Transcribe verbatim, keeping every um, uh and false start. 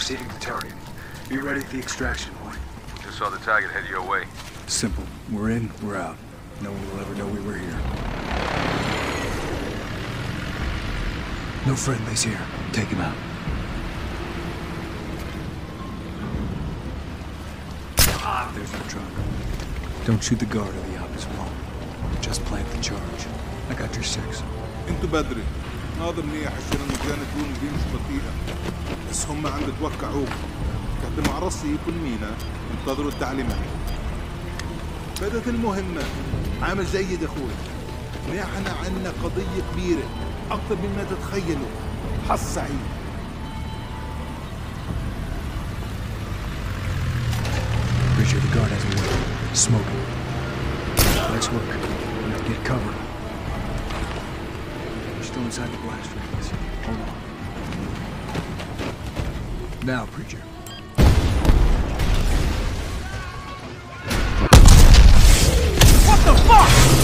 receiving the target. Be ready at the extraction point. Just saw the target head your way. Simple. We're in, we're out. No one will ever know we were here. No friendlies here. Take him out. There's the truck. Don't shoot the guard or the op is wrong. Just plant the charge. I got your six. انتوا بدري. ناظر منيح عشان المكان تكون دي مش بطيئة. بس هم عم بتوقعوك. كنت مع رصي يكون مينا انتظروا التعليمات. بدت المهمة. عامل جيد اخوي. نحن عنا قضية كبيرة أكثر مما تتخيلوا. حظ سعيد. Pretty sure the guard has a weapon. Smoking. Nice work. Now get cover. We're still inside the blast radius. Hold on. Now, Preacher. What the fuck?!